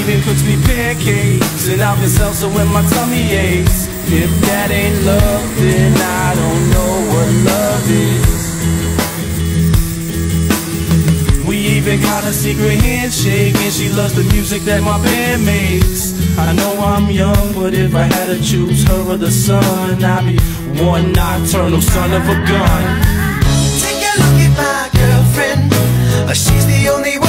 even cooks me pancakes and alka seltzer when my tummy aches. If that ain't love, then I don't know what love is. We even got a secret handshake, and she loves the music that my band makes. I know I'm young, but if I had to choose her or the sun, I'd be one nocturnal son of a gun. Take a look at my girlfriend, she's the only one